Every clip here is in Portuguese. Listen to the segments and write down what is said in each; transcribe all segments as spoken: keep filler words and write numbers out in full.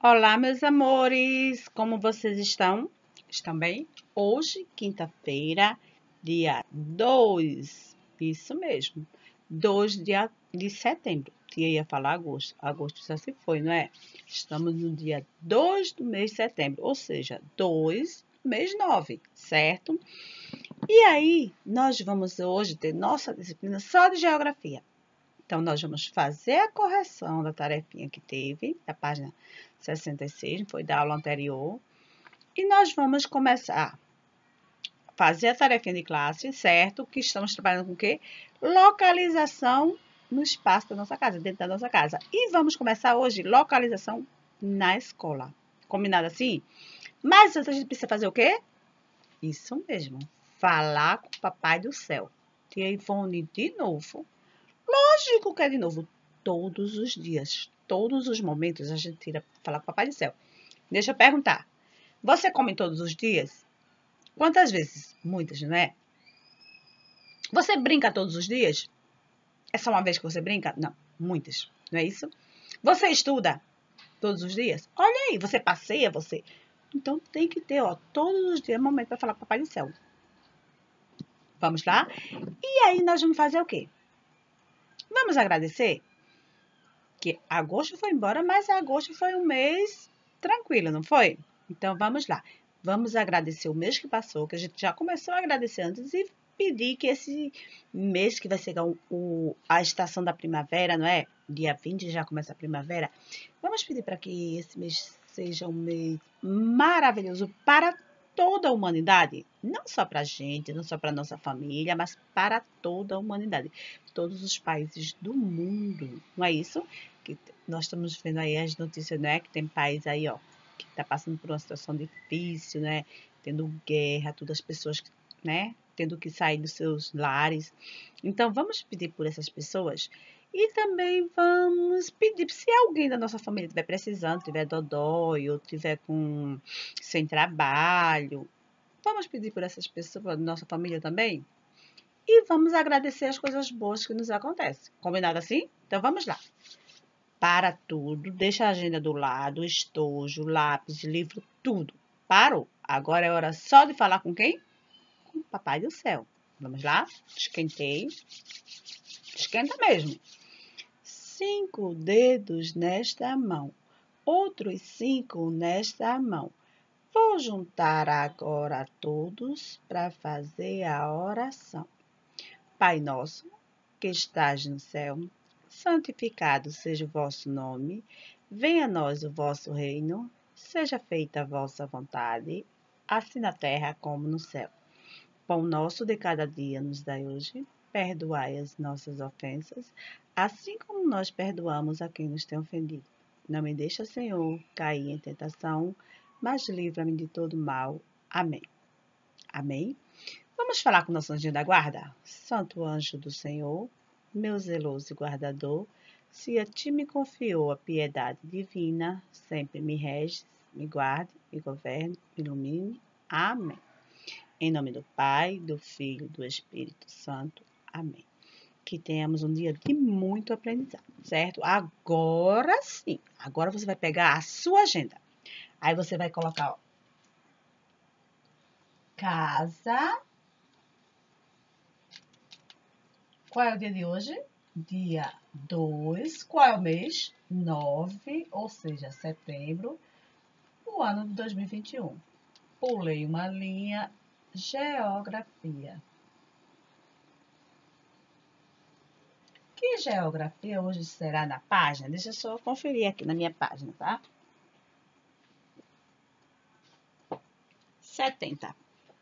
Olá, meus amores! Como vocês estão? Estão bem? Hoje, quinta-feira, dia dois, isso mesmo, dois de, a- de setembro. Eu ia falar agosto, agosto já se foi, não é? Estamos no dia dois do mês de setembro, ou seja, dois do mês nove, certo? E aí, nós vamos hoje ter nossa disciplina só de geografia. Então, nós vamos fazer a correção da tarefinha que teve, da página sessenta e seis, foi da aula anterior. E nós vamos começar a fazer a tarefinha de classe, certo? Que estamos trabalhando com o quê? Localização no espaço da nossa casa, dentro da nossa casa. E vamos começar hoje localização na escola. Combinado assim? Mas antes a gente precisa fazer o quê? Isso mesmo, falar com o Papai do Céu. Tia Ivone de novo. Lógico que é de novo, todos os dias, todos os momentos a gente tira para falar com o Papai do Céu. Deixa eu perguntar, você come todos os dias? Quantas vezes? Muitas, não é? Você brinca todos os dias? É só uma vez que você brinca? Não, muitas, não é isso? Você estuda todos os dias? Olha aí, você passeia, você... Então tem que ter, ó, todos os dias momento para falar com o Papai do Céu. Vamos lá? E aí nós vamos fazer o quê? Vamos agradecer? Que agosto foi embora, mas agosto foi um mês tranquilo, não foi? Então vamos lá. Vamos agradecer o mês que passou, que a gente já começou a agradecer antes e pedir que esse mês que vai chegar o, o, a estação da primavera, não é? Dia vinte já começa a primavera. Vamos pedir para que esse mês seja um mês maravilhoso para toda a humanidade, não só para a gente, não só para a nossa família, mas para toda a humanidade, todos os países do mundo, não é isso? Que nós estamos vendo aí as notícias, né? Que tem país aí, ó, que está passando por uma situação difícil, né? Tendo guerra, todas as pessoas, né? Tendo que sair dos seus lares. Então, vamos pedir por essas pessoas e também vamos pedir se alguém da nossa família estiver precisando, tiver dodói ou tiver com sem trabalho. Vamos pedir por essas pessoas, da nossa família também? E vamos agradecer as coisas boas que nos acontecem. Combinado assim? Então vamos lá. Para tudo, deixa a agenda do lado, estojo, lápis, livro, tudo. Parou. Agora é hora só de falar com quem? Com o Papai do Céu. Vamos lá? Esquentei. Esquenta mesmo. Cinco dedos nesta mão, outros cinco nesta mão. Vou juntar agora todos para fazer a oração. Pai nosso, que estás no céu, santificado seja o vosso nome, venha a nós o vosso reino, seja feita a vossa vontade, assim na terra como no céu. Pão nosso de cada dia nos dai hoje, perdoai as nossas ofensas, assim como nós perdoamos a quem nos tem ofendido. Não me deixa, Senhor, cair em tentação, mas livra-me de todo mal. Amém. Amém. Vamos falar com o nosso anjinho da guarda? Santo anjo do Senhor, meu zeloso guardador, se a ti me confiou a piedade divina, sempre me rege, me guarde, me governe, me ilumine. Amém. Em nome do Pai, do Filho e do Espírito Santo. Amém. Que tenhamos um dia de muito aprendizado, certo? Agora sim, agora você vai pegar a sua agenda. Aí você vai colocar, ó, casa. Qual é o dia de hoje? Dia dois. Qual é o mês? nove, ou seja, setembro, o ano de dois mil e vinte e um. Pulei uma linha, geografia. Que geografia hoje será na página? Deixa eu só conferir aqui na minha página, tá? setenta.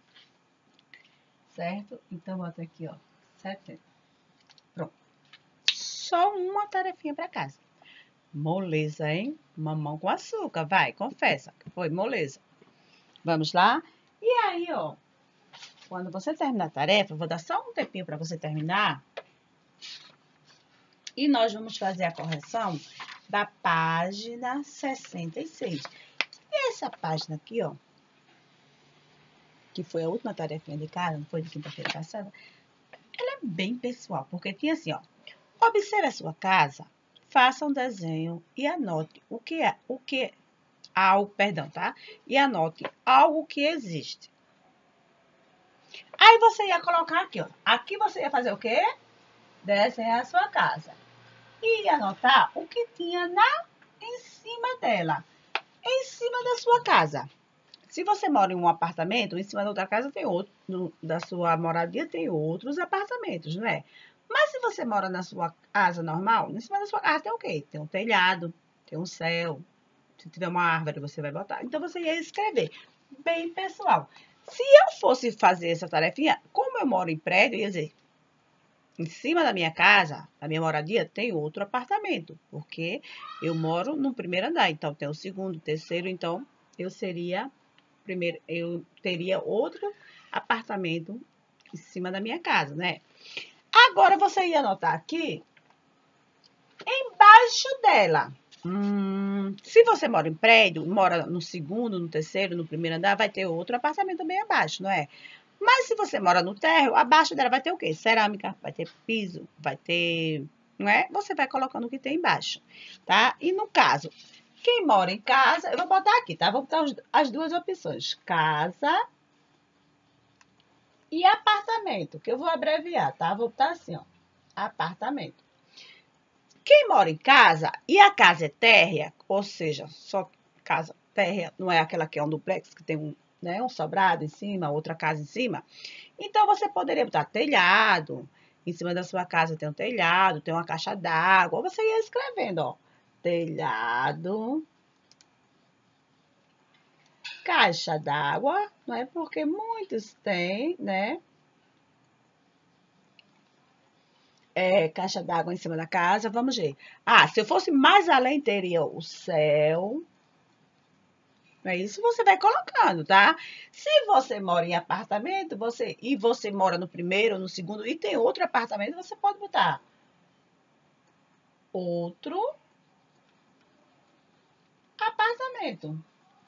Certo? Então, bota aqui, ó, setenta. Pronto. Só uma tarefinha para casa. Moleza, hein? Mamão com açúcar, vai, confessa. Foi moleza. Vamos lá? E aí, ó, quando você terminar a tarefa, eu vou dar só um tempinho para você terminar. E nós vamos fazer a correção da página sessenta e seis. E essa página aqui, ó, que foi a última tarefinha de casa, não foi de quinta-feira passada, ela é bem pessoal, porque tinha assim, ó, observe a sua casa, faça um desenho e anote o que é, o que algo, perdão, tá? E anote algo que existe. Aí você ia colocar aqui, ó. Aqui você ia fazer o quê? Desenhar a sua casa. E ia anotar o que tinha na, em cima dela. Em cima da sua casa. Se você mora em um apartamento, em cima da outra casa tem outro, no, da sua moradia tem outros apartamentos, não é? Mas se você mora na sua casa normal, em cima da sua casa tem o quê? Tem um telhado, tem um céu. Se tiver uma árvore, você vai botar. Então, você ia escrever. Bem pessoal. Se eu fosse fazer essa tarefinha, como eu moro em prédio, eu ia dizer, em cima da minha casa, da minha moradia, tem outro apartamento. Porque eu moro no primeiro andar. Então, tem o segundo, o terceiro. Então, eu seria... Primeiro, eu teria outro apartamento em cima da minha casa, né? Agora, você ia anotar aqui, embaixo dela. Hum, se você mora em prédio, mora no segundo, no terceiro, no primeiro andar, vai ter outro apartamento bem abaixo, não é? Mas se você mora no térreo, abaixo dela vai ter o quê? Cerâmica, vai ter piso, vai ter... Não é? Você vai colocando o que tem embaixo, tá? E no caso, quem mora em casa, eu vou botar aqui, tá? Vou botar as duas opções. Casa e apartamento, que eu vou abreviar, tá? Vou botar assim, ó. Apartamento. Quem mora em casa e a casa é térrea, ou seja, só casa térrea, não é aquela que é um duplex, que tem um, né, um sobrado em cima, outra casa em cima. Então, você poderia botar telhado. Em cima da sua casa tem um telhado, tem uma caixa d'água. Você ia escrevendo, ó. Telhado, caixa d'água, não é? Porque muitos têm, né? É, caixa d'água em cima da casa. Vamos ver. Ah, se eu fosse mais além, teria o céu. É isso, você vai colocando, tá? Se você mora em apartamento, você e você mora no primeiro ou no segundo e tem outro apartamento, você pode botar outro apartamento.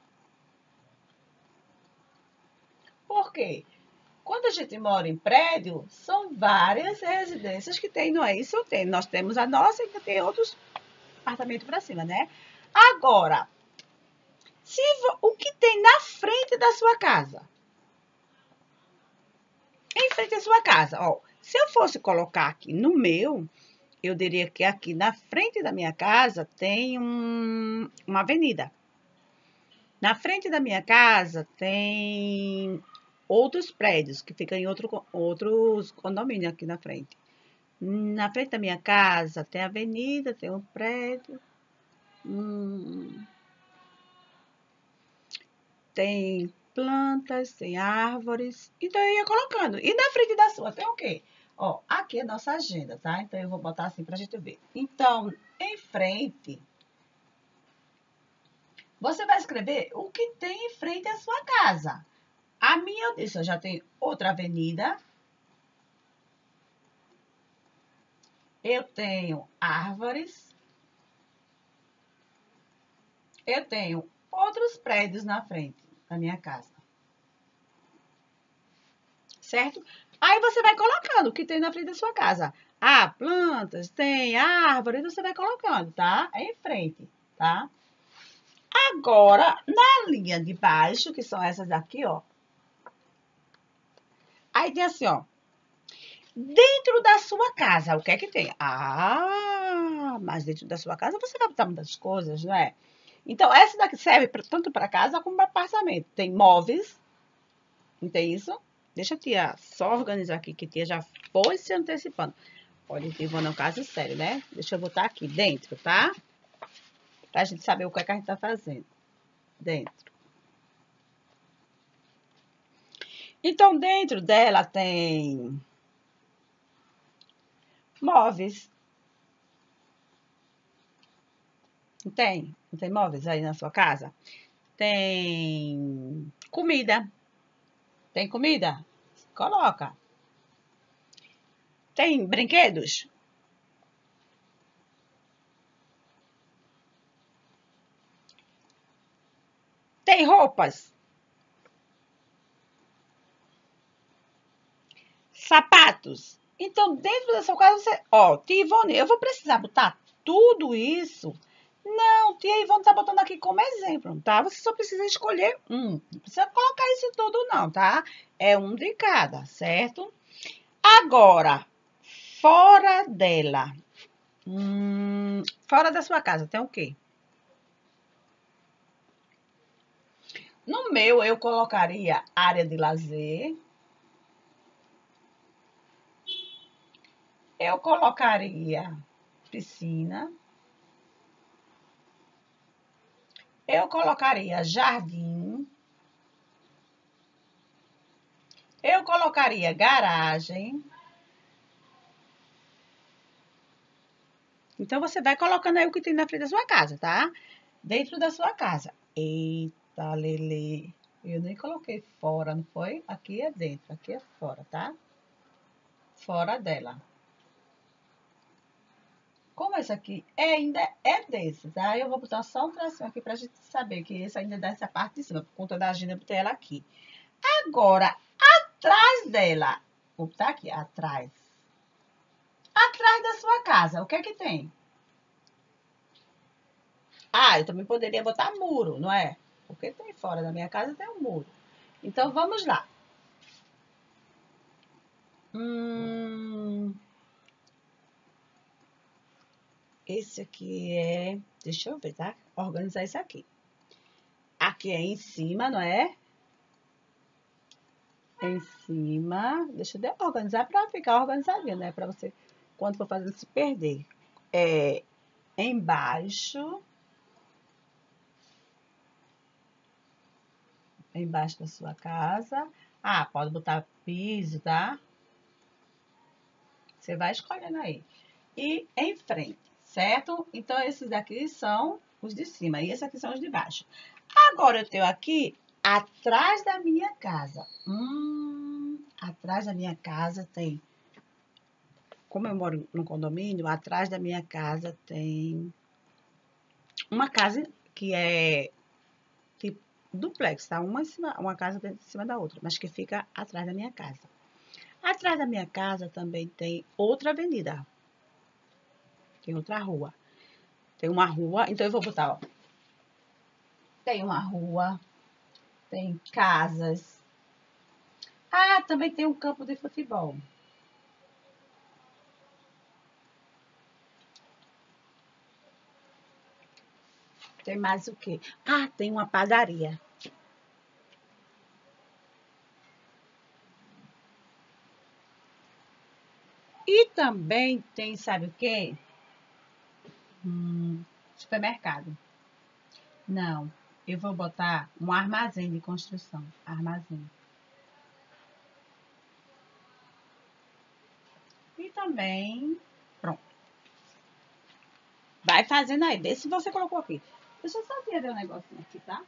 Por quê? Quando a gente mora em prédio, são várias residências que tem, não é isso? Tem, nós temos a nossa e tem outros apartamentos para cima, né? Agora, se o que tem na frente da sua casa? Em frente à sua casa, ó. Se eu fosse colocar aqui no meu, eu diria que aqui na frente da minha casa tem um, uma avenida. Na frente da minha casa tem outros prédios que ficam em outro, outros condomínios aqui na frente. Na frente da minha casa tem avenida, tem um prédio, hum, tem plantas, tem árvores. Então, eu ia colocando. E na frente da sua tem o quê? Ó, aqui é a nossa agenda, tá? Então, eu vou botar assim pra gente ver. Então, em frente, você vai escrever o que tem em frente à sua casa. A minha, eu disse, eu já tenho outra avenida. Eu tenho árvores. Eu tenho outros prédios na frente da minha casa. Certo? Aí você vai colocando o que tem na frente da sua casa. Ah, plantas, tem árvores, você vai colocando, tá? É em frente, tá? Agora, na linha de baixo, que são essas daqui, ó. Aí tem assim, ó. Dentro da sua casa, o que é que tem? Ah, mas dentro da sua casa você vai botar muitas coisas, não é? Então, essa daqui serve pra, tanto para casa como para apartamento. Tem móveis, não tem isso? Deixa a tia só organizar aqui, que a tia já foi se antecipando. Olha, eu vou no caso sério, né? Deixa eu botar aqui dentro, tá? Pra gente saber o que é que a gente tá fazendo. Dentro. Então, dentro dela tem móveis. Não tem? Não tem móveis aí na sua casa? Tem comida. Tem comida? Coloca. Tem brinquedos? Tem roupas? Sapatos? Então, dentro da sua casa, você... Ó, Tivone, eu vou precisar botar tudo isso Não, tia Ivone tá botando aqui como exemplo, tá? Você só precisa escolher um. Não precisa colocar isso tudo, não, tá? É um de cada, certo? Agora, fora dela. Hum, fora da sua casa, tem o quê? No meu, eu colocaria área de lazer. Eu colocaria piscina. Eu colocaria jardim. Eu colocaria garagem. Então, você vai colocando aí o que tem na frente da sua casa, tá? Dentro da sua casa. Eita, Lele. Eu nem coloquei fora, não foi? Aqui é dentro, aqui é fora, tá? Fora dela. Como esse aqui é, ainda é desse, tá? Eu vou botar só um tracinho aqui pra gente saber que esse ainda é dessa parte de cima. Por conta da agenda, eu botei ela aqui. Agora, atrás dela. Vou botar aqui, atrás. Atrás da sua casa, o que é que tem? Ah, eu também poderia botar muro, não é? Porque tem fora da minha casa, tem um muro. Então, vamos lá. Hum, esse aqui é... Deixa eu ver, tá? Organizar isso aqui. Aqui é em cima, não é? Em cima. Deixa eu organizar para ficar organizadinho, né? Para você, quando for fazer, se perder. É embaixo. Embaixo da sua casa. Ah, pode botar piso, tá? Você vai escolhendo aí. E em frente, certo? Então, esses daqui são os de cima e esses aqui são os de baixo. Agora, eu tenho aqui atrás da minha casa. Hum, atrás da minha casa tem... Como eu moro no condomínio, atrás da minha casa tem uma casa que é tipo duplex, tá? Uma, em cima, uma casa em cima da outra, mas que fica atrás da minha casa. Atrás da minha casa também tem outra avenida. Tem outra rua. Tem uma rua, então eu vou botar, ó. Tem uma rua, tem casas. Ah, também tem um campo de futebol. Tem mais o quê? Ah, tem uma padaria. E também tem, sabe o quê? Hum, supermercado. Não, eu vou botar um armazém de construção. Armazém. E também, pronto. Vai fazendo aí, vê se você colocou aqui. Deixa eu só ver um negocinho aqui, tá?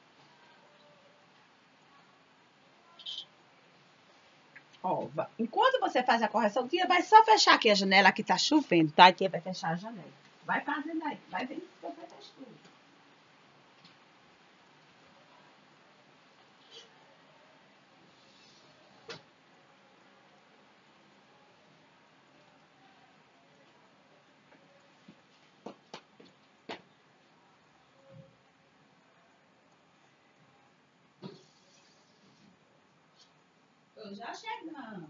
Ó, enquanto você faz a correção, tia vai só fechar aqui a janela, que tá chovendo, tá? A tia vai fechar a janela. Vai fazendo aí, vai vendo se você fez tudo. Tô já chegando.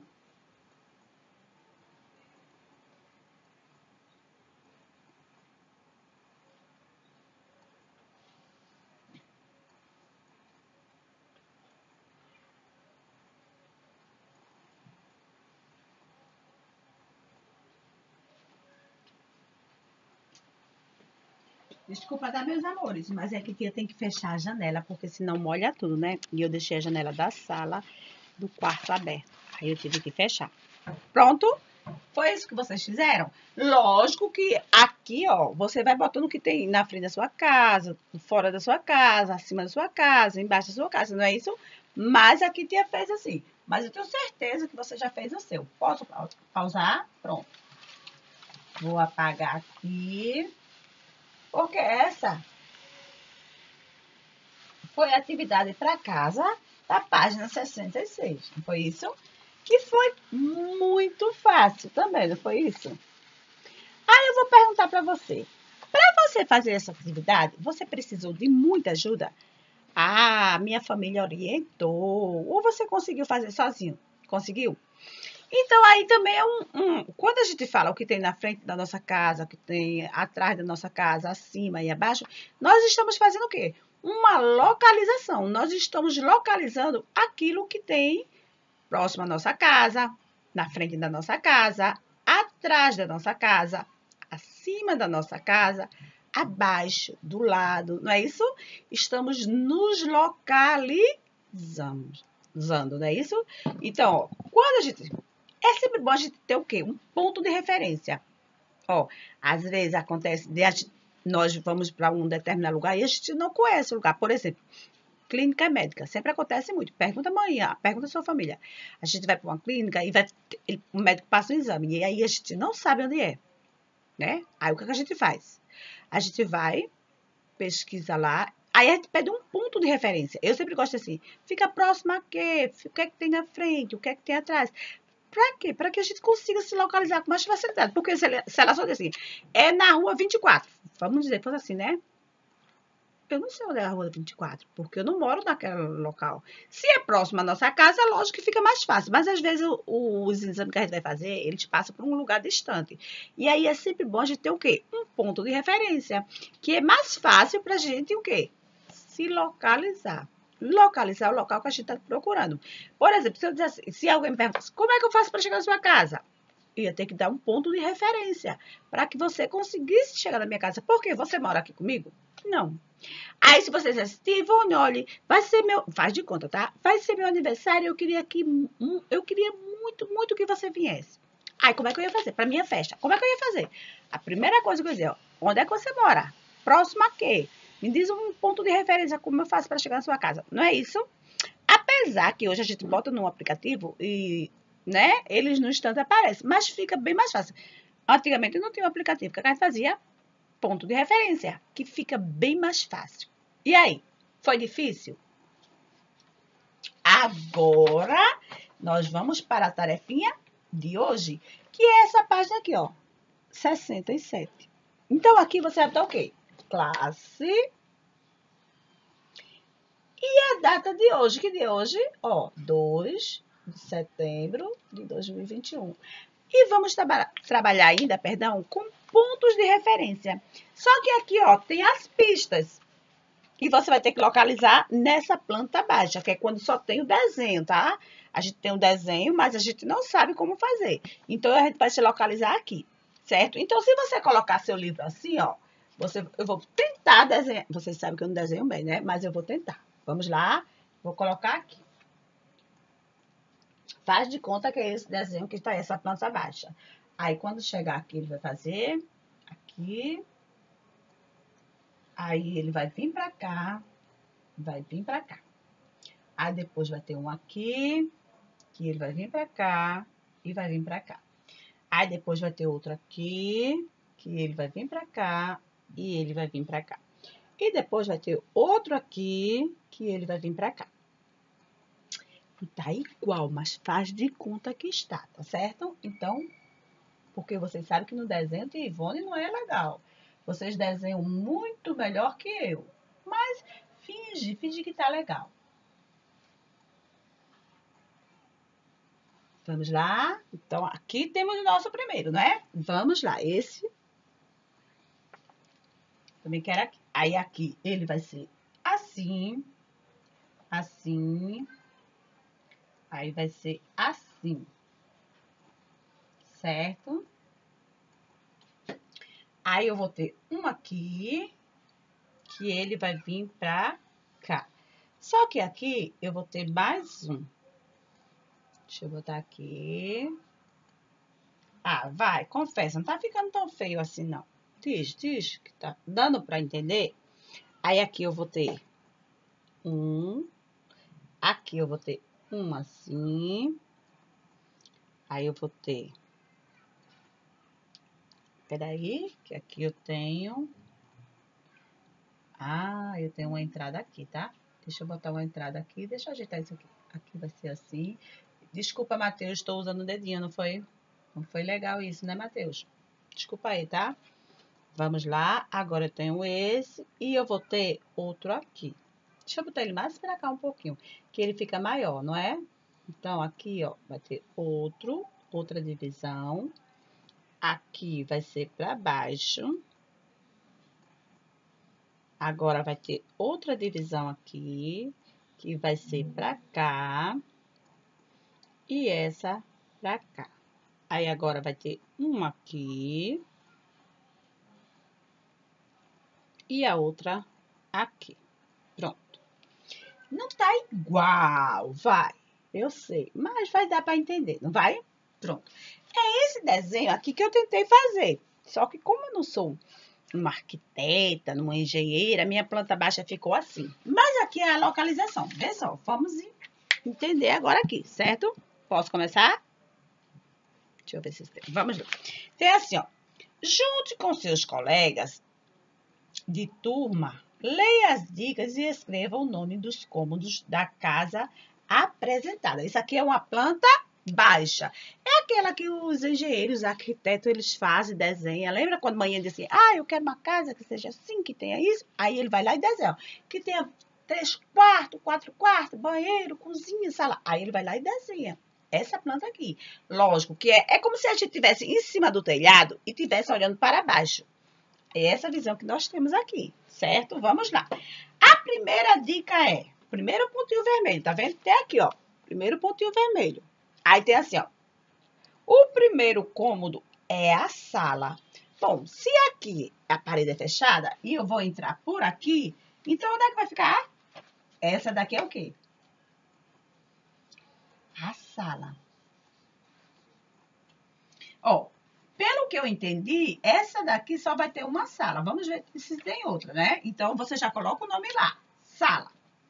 Desculpa, tá, meus amores, mas é que tia tem que fechar a janela, porque senão molha tudo, né? E eu deixei a janela da sala, do quarto aberta. Aí eu tive que fechar. Pronto? Foi isso que vocês fizeram? Lógico que aqui, ó, você vai botando o que tem na frente da sua casa, fora da sua casa, acima da sua casa, embaixo da sua casa, não é isso? Mas aqui tia fez assim. Mas eu tenho certeza que você já fez o seu. Posso pausar? Pronto. Vou apagar aqui. Porque essa foi a atividade para casa da página sessenta e seis. Não foi isso? Que foi muito fácil também, não foi isso? Aí eu vou perguntar para você. Para você fazer essa atividade, você precisou de muita ajuda? Ah, minha família orientou. Ou você conseguiu fazer sozinho? Conseguiu? Então, aí também é um, um... Quando a gente fala o que tem na frente da nossa casa, o que tem atrás da nossa casa, acima e abaixo, nós estamos fazendo o quê? Uma localização. Nós estamos localizando aquilo que tem próximo à nossa casa, na frente da nossa casa, atrás da nossa casa, acima da nossa casa, abaixo, do lado, não é isso? Estamos nos localizando, não é isso? Então, ó, quando a gente... É sempre bom a gente ter o quê? Um ponto de referência. Ó, às vezes acontece de a gente, nós vamos para um determinado lugar e a gente não conhece o lugar. Por exemplo, clínica médica. Sempre acontece muito. Pergunta amanhã, pergunta a sua família. A gente vai para uma clínica e vai, o médico passa um exame. E aí a gente não sabe onde é. Né? Aí o que a gente faz? A gente vai, pesquisa lá. Aí a gente pede um ponto de referência. Eu sempre gosto assim. Fica próximo a quê? O que é que tem na frente? O que é que tem atrás? Para quê? Para que a gente consiga se localizar com mais facilidade. Porque se ela, se ela só diz assim, é na rua vinte e quatro. Vamos dizer, fosse assim, né? Eu não sei onde é a rua vinte e quatro, porque eu não moro naquele local. Se é próximo à nossa casa, lógico que fica mais fácil. Mas, às vezes, o, o, os exames que a gente vai fazer, eles passam por um lugar distante. E aí, é sempre bom a gente ter o quê? Um ponto de referência, que é mais fácil para a gente o quê? Se localizar. Localizar o local que a gente está procurando. Por exemplo, se eu dizer assim, se alguém me pergunta, como é que eu faço para chegar na sua casa? Eu ia ter que dar um ponto de referência para que você conseguisse chegar na minha casa. Por quê? Você mora aqui comigo? Não. Aí, se você dizer, Ivone, olha, vai ser meu... Faz de conta, tá? Vai ser meu aniversário, eu queria que... Eu queria muito, muito que você viesse. Aí, como é que eu ia fazer? Para minha festa. Como é que eu ia fazer? A primeira coisa que eu ia dizer, ó, onde é que você mora? Próximo a quê? Me diz um ponto de referência, como eu faço para chegar na sua casa. Não é isso? Apesar que hoje a gente bota no aplicativo e, né, eles no instante aparecem, mas fica bem mais fácil. Antigamente não tinha um aplicativo, o que a gente fazia? Ponto de referência, que fica bem mais fácil. E aí, foi difícil? Agora, nós vamos para a tarefinha de hoje, que é essa página aqui, ó, sessenta e sete. Então, aqui você vai botar o quê? Classe. E a data de hoje, que de hoje, ó, dois de setembro de dois mil e vinte e um. E vamos traba trabalhar ainda, perdão, com pontos de referência. Só que aqui, ó, tem as pistas. E você vai ter que localizar nessa planta baixa, que é quando só tem o desenho, tá? A gente tem um desenho, mas a gente não sabe como fazer. Então, a gente vai se localizar aqui, certo? Então, se você colocar seu livro assim, ó, você, eu vou tentar desenhar. Você sabe que eu não desenho bem, né? Mas eu vou tentar. Vamos lá, vou colocar aqui. Faz de conta que é esse desenho que está essa planta baixa. Aí, quando chegar aqui, ele vai fazer aqui. Aí, ele vai vir pra cá, vai vir pra cá. Aí, depois vai ter um aqui, que ele vai vir pra cá e vai vir pra cá. Aí, depois vai ter outro aqui, que ele vai vir pra cá e ele vai vir pra cá. E depois vai ter outro aqui, que ele vai vir pra cá. Tá igual, mas faz de conta que está, tá certo? Então, porque vocês sabem que no desenho de Ivone não é legal. Vocês desenham muito melhor que eu. Mas finge, finge que tá legal. Vamos lá? Então, aqui temos o nosso primeiro, né? Vamos lá, esse. Também quero aqui. Aí, aqui, ele vai ser assim, assim. Aí, vai ser assim. Certo? Aí, eu vou ter um aqui, que ele vai vir pra cá. Só que aqui, eu vou ter mais um. Deixa eu botar aqui. Ah, vai, confessa, não tá ficando tão feio assim, não. Diz, diz, que tá dando pra entender. Aí, aqui eu vou ter um. Aqui eu vou ter um assim. Aí, eu vou ter... Peraí, que aqui eu tenho... Ah, eu tenho uma entrada aqui, tá? Deixa eu botar uma entrada aqui. Deixa eu ajeitar isso aqui. Aqui vai ser assim. Desculpa, Matheus, estou usando o dedinho, não foi? Não foi legal isso, né, Matheus? Desculpa aí, tá? Vamos lá, agora eu tenho esse e eu vou ter outro aqui. Deixa eu botar ele mais pra cá um pouquinho, que ele fica maior, não é? Então, aqui, ó, vai ter outro, outra divisão. Aqui vai ser pra baixo. Agora, vai ter outra divisão aqui, que vai ser pra cá. E essa pra cá. Aí, agora vai ter uma aqui. E a outra aqui. Pronto. Não tá igual, vai. Eu sei, mas vai dar para entender, não vai? Pronto. É esse desenho aqui que eu tentei fazer. Só que como eu não sou uma arquiteta, uma engenheira, minha planta baixa ficou assim. Mas aqui é a localização. Vê só, vamos entender agora aqui, certo? Posso começar? Deixa eu ver se tem. Vamos lá. Tem assim, ó. Junte com seus colegas de turma, leia as dicas e escreva o nome dos cômodos da casa apresentada. Isso aqui é uma planta baixa. É aquela que os engenheiros, os arquitetos, eles fazem, desenham. Lembra quando a mãe diz assim, ah, eu quero uma casa que seja assim, que tenha isso? Aí ele vai lá e desenha. Que tenha três quartos, quatro quartos, banheiro, cozinha, sala. Aí ele vai lá e desenha. Essa planta aqui. Lógico que é, é como se a gente estivesse em cima do telhado e estivesse olhando para baixo. É essa visão que nós temos aqui, certo? Vamos lá. A primeira dica é, primeiro pontinho vermelho, tá vendo? Tem aqui, ó, primeiro pontinho vermelho. Aí tem assim, ó, o primeiro cômodo é a sala. Bom, se aqui a parede é fechada e eu vou entrar por aqui, então onde é que vai ficar? Essa daqui é o quê? A sala. Ó, pelo que eu entendi, essa daqui só vai ter uma sala. Vamos ver se tem outra, né? Então, você já coloca o nome lá. Sala.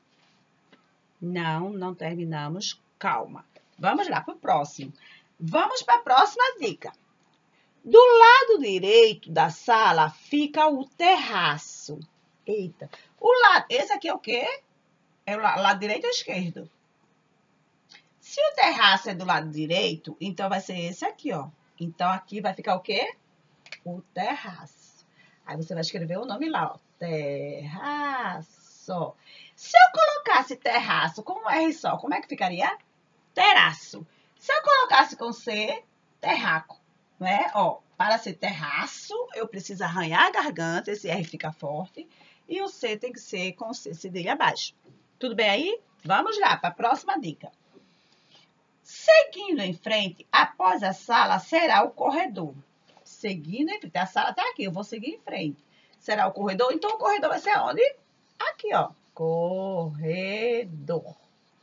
Não, não terminamos. Calma. Vamos lá para o próximo. Vamos para a próxima dica. Do lado direito da sala fica o terraço. Eita. O lado, esse aqui é o quê? É o lado direito ou esquerdo? Se o terraço é do lado direito, então vai ser esse aqui, ó. Então, aqui vai ficar o quê? O terraço. Aí, você vai escrever o nome lá, ó. Terraço. Se eu colocasse terraço com um R só, como é que ficaria? Terraço. Se eu colocasse com C, terraco, não é? Ó, para ser terraço, eu preciso arranhar a garganta, esse R fica forte, e o C tem que ser com C cedilha abaixo. Tudo bem aí? Vamos lá, para a próxima dica. Seguindo em frente, após a sala, será o corredor. Seguindo em frente, a sala está aqui, eu vou seguir em frente. Será o corredor? Então, o corredor vai ser onde? Aqui, ó. Corredor.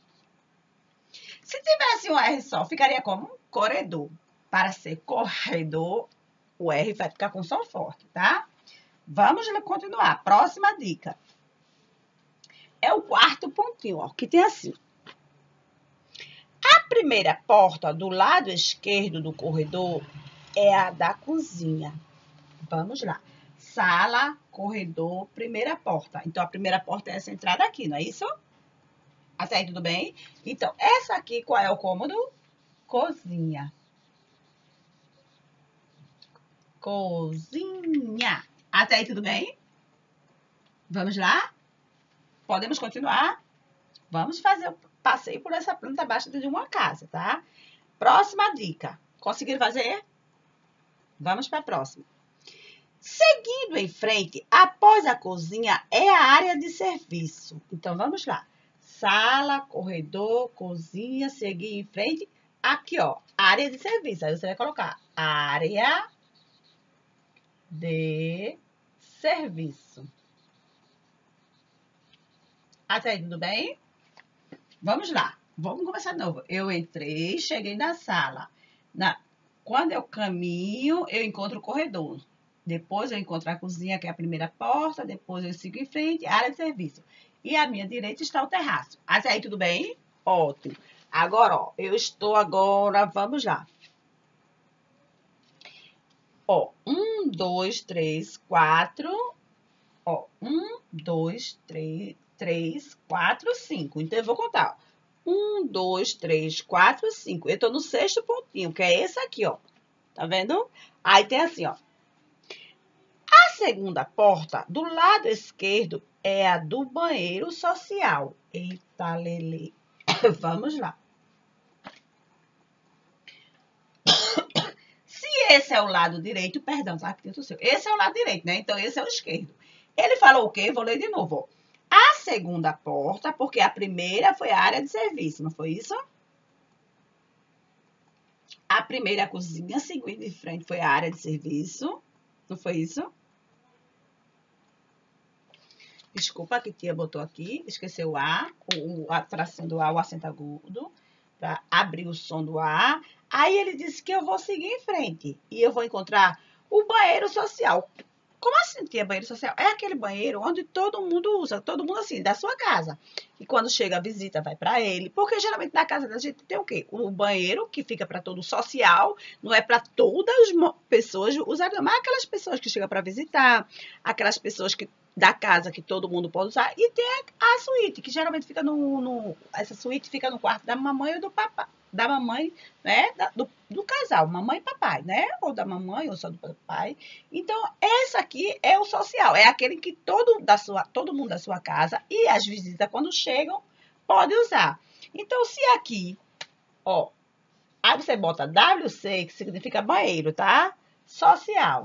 Se tivesse um R só, ficaria como? Corredor. Para ser corredor, o R vai ficar com som forte, tá? Vamos continuar. Próxima dica. É o quarto pontinho, ó, que tem assim. A primeira porta do lado esquerdo do corredor é a da cozinha. Vamos lá. Sala, corredor, primeira porta. Então, a primeira porta é essa entrada aqui, não é isso? Até aí, tudo bem? Então, essa aqui, qual é o cômodo? Cozinha. Cozinha. Até aí, tudo bem? Vamos lá? Podemos continuar? Vamos fazer o passeio por essa planta baixa de uma casa, tá? Próxima dica. Conseguiram fazer? Vamos para a próxima. Seguindo em frente, após a cozinha, é a área de serviço. Então, vamos lá. Sala, corredor, cozinha, seguir em frente. Aqui, ó, área de serviço. Aí você vai colocar área de serviço. Até aí, tudo bem? Vamos lá. Vamos começar de novo. Eu entrei, cheguei na sala. Na... Quando eu caminho, eu encontro o corredor. Depois eu encontro a cozinha, que é a primeira porta. Depois eu sigo em frente, área de serviço. E à minha direita está o terraço. Até aí, tudo bem? Ótimo. Agora, ó, eu estou agora, vamos lá. Ó, um, dois, três, quatro. Ó, um, dois, três, três, quatro, cinco. Então, eu vou contar, ó. Um, dois, três, quatro, cinco. Eu tô no sexto pontinho, que é esse aqui, ó. Tá vendo? Aí tem assim, ó. A segunda porta, do lado esquerdo, é a do banheiro social. Eita, Lele. Vamos lá. Se esse é o lado direito, perdão, tá? Esse é o lado direito, né? Então, esse é o esquerdo. Ele falou o quê? Vou ler de novo, ó. A segunda porta, porque a primeira foi a área de serviço, não foi isso? A primeira cozinha, seguindo em frente, foi a área de serviço. Não foi isso? Desculpa, que tia botou aqui. Esqueceu o A, o, a tracinho do A, o acento agudo, para abrir o som do A. Aí ele disse que eu vou seguir em frente. E eu vou encontrar o banheiro social. Como assim, tia, banheiro social? É aquele banheiro onde todo mundo usa, todo mundo assim, da sua casa. E quando chega a visita, vai para ele. Porque geralmente na casa da gente tem o quê? O banheiro, que fica para todo social, não é para todas as pessoas usarem, mas aquelas pessoas que chegam para visitar, aquelas pessoas que da casa que todo mundo pode usar. E tem a, a suíte, que geralmente fica no, no. Essa suíte fica no quarto da mamãe ou do papai. Da mamãe, né? Da, do, do casal, mamãe e papai, né? Ou da mamãe ou só do papai. Então, esse aqui é o social. É aquele que todo, da sua, todo mundo da sua casa e as visitas, quando chegam, pode usar. Então, se aqui, ó, aí você bota W C, que significa banheiro, tá? Social.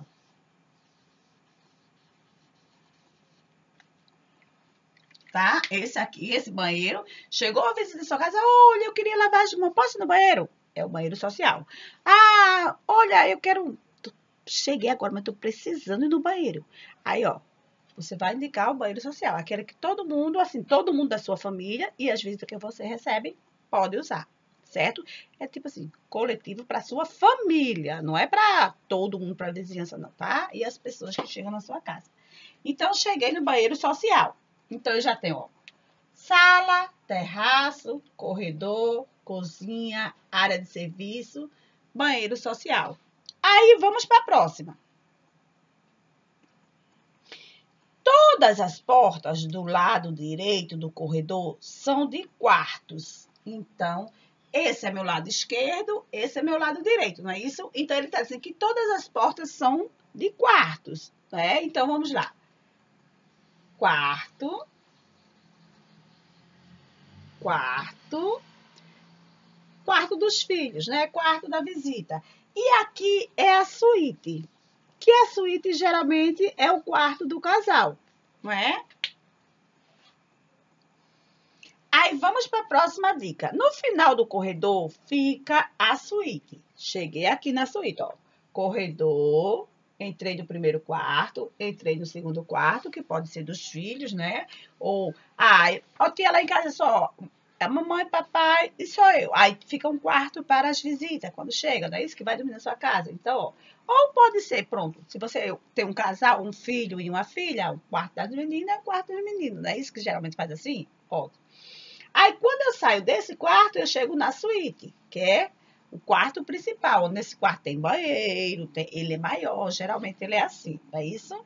Tá? Esse aqui, esse banheiro, chegou a visita em sua casa, olha, eu queria lavar as mãos, posso ir no banheiro? É o banheiro social. Ah, olha, eu quero, cheguei agora, mas tô precisando ir no banheiro. Aí, ó, você vai indicar o banheiro social, aquele que todo mundo, assim, todo mundo da sua família e as visitas que você recebe, pode usar, certo? É tipo assim, coletivo para sua família, não é para todo mundo, para a vizinhança, não, tá? E as pessoas que chegam na sua casa. Então, cheguei no banheiro social. Então, eu já tenho, ó, sala, terraço, corredor, cozinha, área de serviço, banheiro social. Aí, vamos para a próxima. Todas as portas do lado direito do corredor são de quartos. Então, esse é meu lado esquerdo, esse é meu lado direito, não é isso? Então, ele está dizendo que todas as portas são de quartos, né? Então, vamos lá. Quarto. Quarto, quarto dos filhos, né? Quarto da visita. E aqui é a suíte, que a suíte geralmente é o quarto do casal, não é? Aí vamos para a próxima dica. No final do corredor fica a suíte. Cheguei aqui na suíte, ó. Corredor, entrei no primeiro quarto, entrei no segundo quarto, que pode ser dos filhos, né? Ou, ah, ó, tia lá em casa só a mamãe, papai e só eu. Aí fica um quarto para as visitas, quando chega, não é isso que vai dormir na sua casa? Então, ó, ou pode ser, pronto, se você tem um casal, um filho e uma filha, o quarto das meninas é o quarto dos meninos, não é isso que geralmente faz assim? Ó. Aí, quando eu saio desse quarto, eu chego na suíte, que é o quarto principal. Nesse quarto tem banheiro, tem, ele é maior, geralmente ele é assim, não é isso?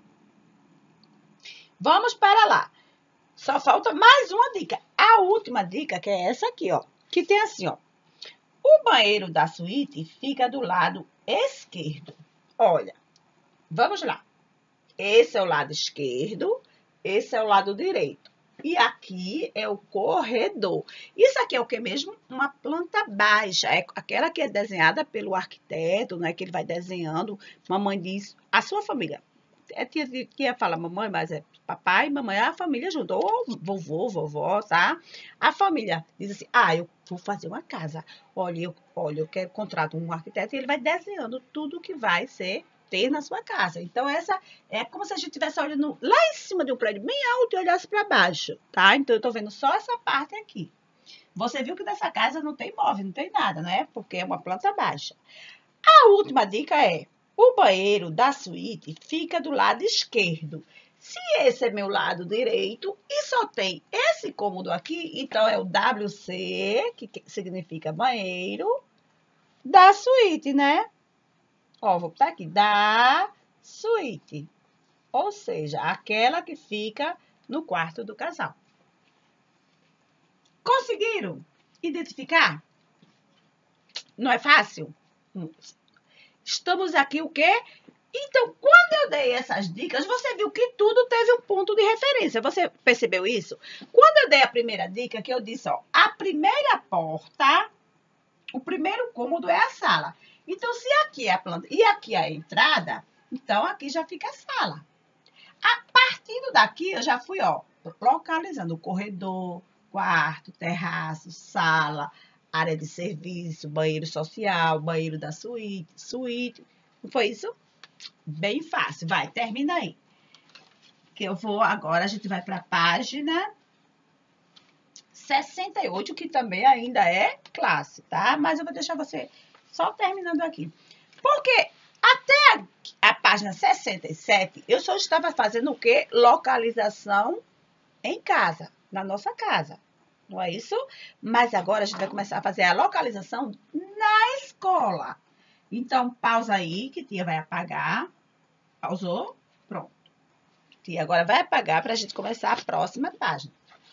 Vamos para lá. Só falta mais uma dica. A última dica, que é essa aqui, ó. Que tem assim, ó. O banheiro da suíte fica do lado esquerdo. Olha, vamos lá. Esse é o lado esquerdo, esse é o lado direito. E aqui é o corredor. Isso aqui é o que mesmo? Uma planta baixa. É aquela que é desenhada pelo arquiteto, né? Que ele vai desenhando. Mamãe diz, a sua família. É tia, tia fala mamãe, mas é papai, mamãe, a família junto. Ou vovô, vovó, tá? A família diz assim, ah, eu vou fazer uma casa. Olha, eu, olha, eu quero contrato um arquiteto e ele vai desenhando tudo que vai ser ter na sua casa. Então, essa é como se a gente estivesse olhando lá em cima de um prédio bem alto e olhasse para baixo, tá? Então, eu tô vendo só essa parte aqui. Você viu que nessa casa não tem móvel, não tem nada, né? Porque é uma planta baixa. A última dica é, o banheiro da suíte fica do lado esquerdo. Se esse é meu lado direito e só tem esse cômodo aqui, então é o W C, que significa banheiro, da suíte, né? Ó, vou botar aqui, da suíte. Ou seja, aquela que fica no quarto do casal. Conseguiram identificar? Não é fácil? Estamos aqui o quê? Então, quando eu dei essas dicas, você viu que tudo teve um ponto de referência. Você percebeu isso? Quando eu dei a primeira dica, que eu disse, ó, a primeira porta, o primeiro cômodo é a sala. Então, se aqui é a planta e aqui é a entrada, então aqui já fica a sala. A partindo daqui, eu já fui, ó, localizando o corredor, quarto, terraço, sala, área de serviço, banheiro social, banheiro da suíte, suíte. Não foi isso? Bem fácil. Vai, termina aí. Que eu vou agora, a gente vai para a página sessenta e oito, que também ainda é classe, tá? Mas eu vou deixar você só terminando aqui. Porque até a, a página sessenta e sete, eu só estava fazendo o quê? Localização em casa, na nossa casa. Não é isso? Mas agora a gente vai começar a fazer a localização na escola. Então, pausa aí, que tia vai apagar. Pausou? Pronto. Tia agora vai apagar para a gente começar a próxima página.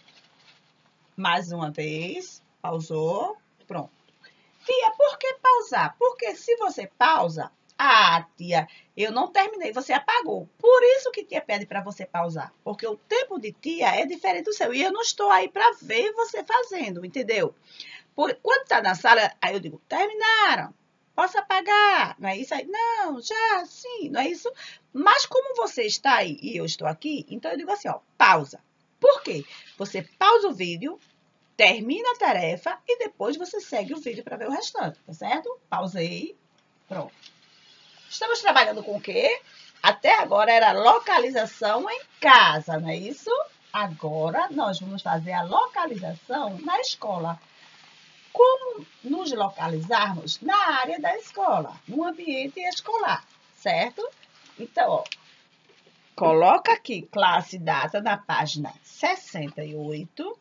Mais uma vez. Pausou. Pronto. Tia, por que pausar? Porque se você pausa... Ah, tia, eu não terminei, você apagou. Por isso que tia pede para você pausar. Porque o tempo de tia é diferente do seu. E eu não estou aí para ver você fazendo, entendeu? Por, quando está na sala, aí eu digo, terminaram. Posso apagar? Não é isso aí? Não, já, sim, não é isso? Mas como você está aí e eu estou aqui, então eu digo assim, ó, pausa. Por quê? Você pausa o vídeo, termina a tarefa e depois você segue o vídeo para ver o restante, tá certo? Pausei, pronto. Estamos trabalhando com o quê? Até agora era localização em casa, não é isso? Agora nós vamos fazer a localização na escola. Como nos localizarmos na área da escola, no ambiente escolar, certo? Então, ó, coloca aqui classe e data na página sessenta e oito,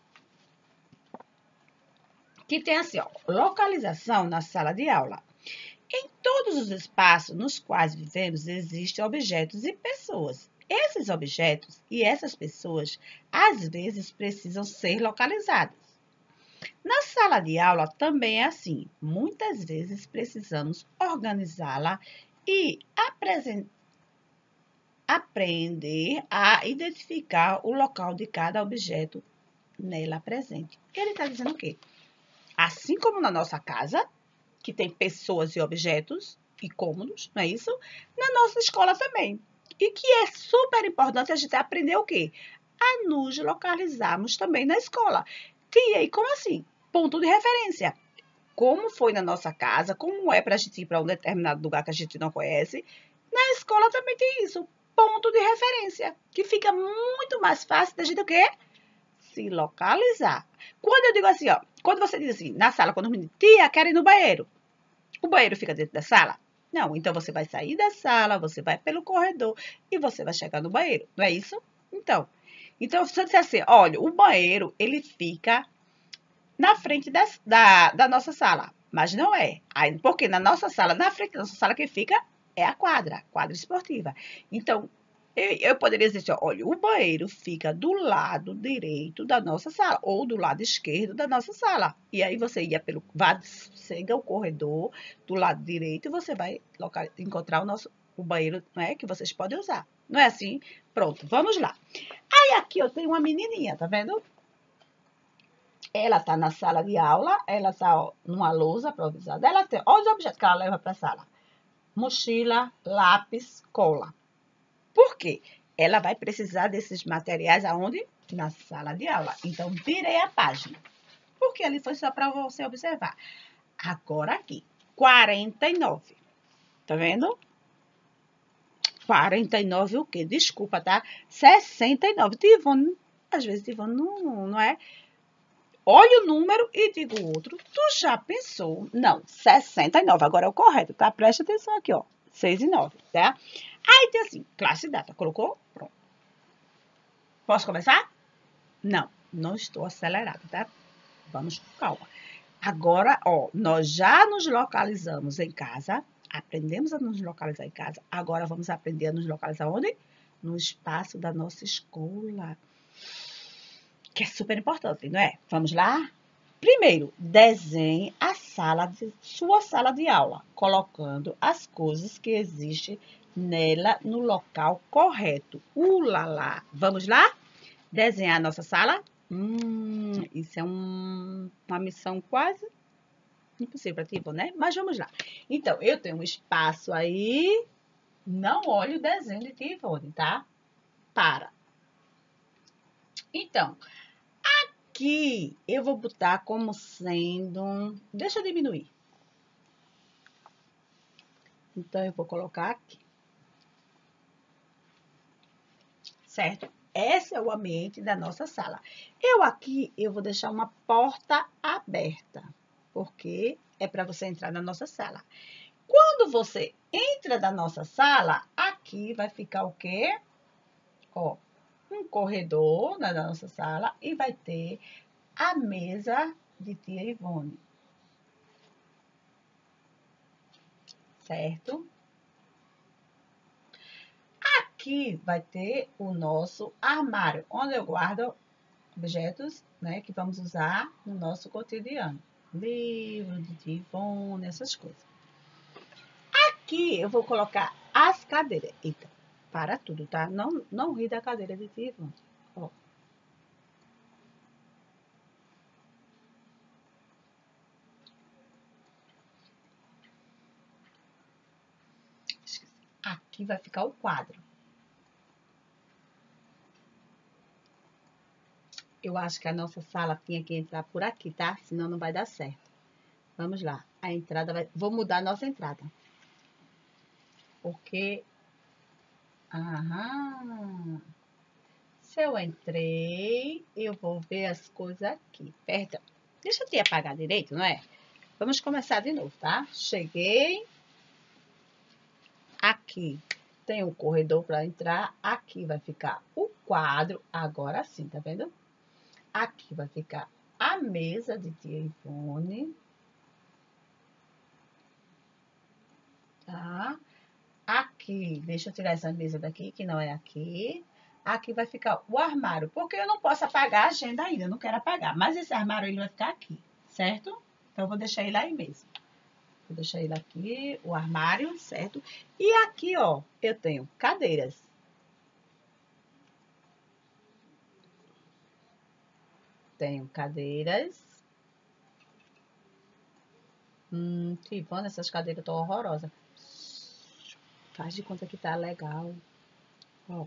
que tem assim, ó, localização na sala de aula. Em todos os espaços nos quais vivemos existem objetos e pessoas. Esses objetos e essas pessoas, às vezes, precisam ser localizadas. Na sala de aula também é assim. Muitas vezes precisamos organizá-la e aprender a identificar o local de cada objeto nela presente. Ele está dizendo o quê? Assim como na nossa casa, que tem pessoas e objetos e cômodos, não é isso? Na nossa escola também. E que é super importante a gente aprender o quê? A nos localizarmos também na escola. Tia, e como assim? Ponto de referência. Como foi na nossa casa, como é para a gente ir para um determinado lugar que a gente não conhece, na escola também tem isso. Ponto de referência. Que fica muito mais fácil da gente o quê? Se localizar. Quando eu digo assim, ó, quando você diz assim, na sala, quando o menino, tia, quero ir no banheiro. O banheiro fica dentro da sala? Não, então você vai sair da sala, você vai pelo corredor e você vai chegar no banheiro. Não é isso? Então, então se eu disser assim, olha, o banheiro, ele fica na frente da, da, da nossa sala. Mas não é. Aí, porque na nossa sala, na frente da nossa sala, que fica é a quadra, quadra esportiva. Então, eu, eu poderia dizer assim, olha, o banheiro fica do lado direito da nossa sala, ou do lado esquerdo da nossa sala. E aí você ia pelo, vai, siga o corredor do lado direito e você vai local, encontrar o nosso o banheiro, né, que vocês podem usar. Não é assim? Pronto, vamos lá. Aí aqui eu tenho uma menininha, tá vendo? Ela está na sala de aula, ela está numa lousa improvisada. Ela tem, olha os objetos que ela leva para a sala. Mochila, lápis, cola. Por quê? Ela vai precisar desses materiais aonde? Na sala de aula. Então, virei a página. Porque ali foi só para você observar. Agora aqui, quarenta e nove. Tá vendo? quarenta e nove o quê? Desculpa, tá? sessenta e nove. Tivone, às vezes Tivone não, não é... Olha o número e digo o outro. Tu já pensou? Não, sessenta e nove. Agora é o correto, tá? Presta atenção aqui, ó. seis e nove, tá? Aí tem assim, classe e data. Colocou? Pronto. Posso começar? Não, não estou acelerado, tá? Vamos com calma. Agora, ó, nós já nos localizamos em casa. Aprendemos a nos localizar em casa. Agora vamos aprender a nos localizar onde? No espaço da nossa escola. Que é super importante, não é? Vamos lá? Primeiro, desenhe a sala de sua sala de aula, colocando as coisas que existem nela no local correto. Ulala! Vamos lá? Desenhar a nossa sala? Hum, isso é um, uma missão quase impossível para ti, né? Mas vamos lá. Então, eu tenho um espaço aí. Não olhe o desenho de Tia Ivone, tá? Para. Então, aqui eu vou botar como sendo... Deixa eu diminuir. Então, eu vou colocar aqui. Certo? Esse é o ambiente da nossa sala. Eu aqui, eu vou deixar uma porta aberta, porque é para você entrar na nossa sala. Quando você entra na nossa sala, aqui vai ficar o quê? Ó, um corredor na nossa sala e vai ter a mesa de Tia Ivone. Certo? Aqui vai ter o nosso armário, onde eu guardo objetos, né, que vamos usar no nosso cotidiano. Livro de Tia Ivone, essas coisas. Aqui eu vou colocar as cadeiras. Eita, para tudo, tá? Não, não ri da cadeira de Tia Ivone. Ó. Aqui vai ficar o quadro. Eu acho que a nossa sala tinha que entrar por aqui, tá? Senão não vai dar certo. Vamos lá. A entrada vai... Vou mudar a nossa entrada. Porque... Aham. Se eu entrei, eu vou ver as coisas aqui. Perdão. Deixa eu te apagar direito, não é? Vamos começar de novo, tá? Cheguei. Aqui tem um corredor para entrar. Aqui vai ficar o quadro. Agora sim, tá vendo? Aqui vai ficar a mesa de Tia Ivone. Tá? Aqui, deixa eu tirar essa mesa daqui, que não é aqui. Aqui vai ficar o armário, porque eu não posso apagar a agenda ainda, eu não quero apagar. Mas esse armário, ele vai ficar aqui, certo? Então, eu vou deixar ele aí mesmo. Vou deixar ele aqui, o armário, certo? E aqui, ó, eu tenho cadeiras. Tenho cadeiras. Hum, Ivone, essas cadeiras estão horrorosas. Faz de conta que tá legal. Ó.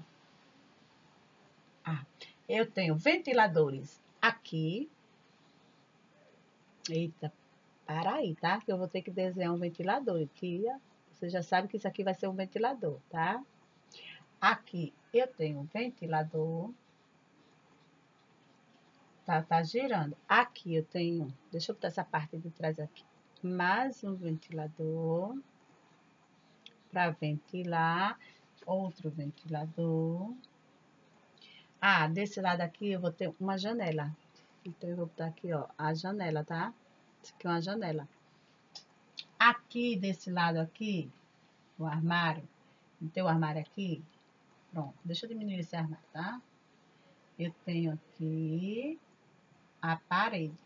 Ah, eu tenho ventiladores aqui. Eita, para aí, tá? Que eu vou ter que desenhar um ventilador. Tia, você já sabe que isso aqui vai ser um ventilador, tá? Aqui eu tenho um ventilador. Tá, tá girando. Aqui eu tenho, deixa eu botar essa parte de trás aqui. Mais um ventilador. Para ventilar. Outro ventilador. Ah, desse lado aqui eu vou ter uma janela. Então, eu vou botar aqui, ó, a janela, tá? Isso aqui é uma janela. Aqui, desse lado aqui, o armário. Tem o armário aqui. Pronto, deixa eu diminuir esse armário, tá? Eu tenho aqui a parede.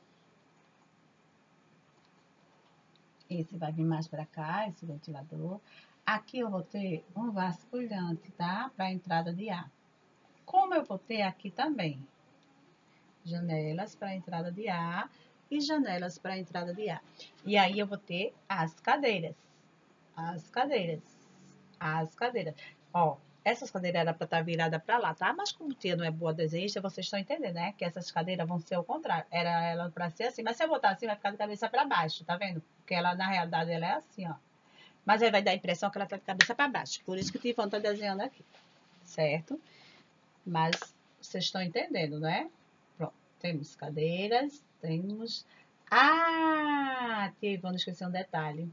Esse vai vir mais pra cá, esse ventilador. Aqui eu vou ter um vasculhante, tá? Para entrada de ar. Como eu vou ter aqui também janelas para entrada de ar e janelas para entrada de ar. E aí eu vou ter as cadeiras. As cadeiras. As cadeiras. Ó, essas cadeiras eram para estar virada para lá, tá? Mas como tia não é boa desenhista, vocês estão entendendo, né? Que essas cadeiras vão ser o contrário. Era ela para ser assim, mas se eu botar assim, vai ficar de cabeça para baixo, tá vendo? Porque ela, na realidade, ela é assim, ó. Mas aí vai dar a impressão que ela tá de cabeça para baixo. Por isso que o Tivão tá desenhando aqui, certo? Mas vocês estão entendendo, né? Pronto, temos cadeiras, temos... Ah, tia Ivona esqueceu um detalhe.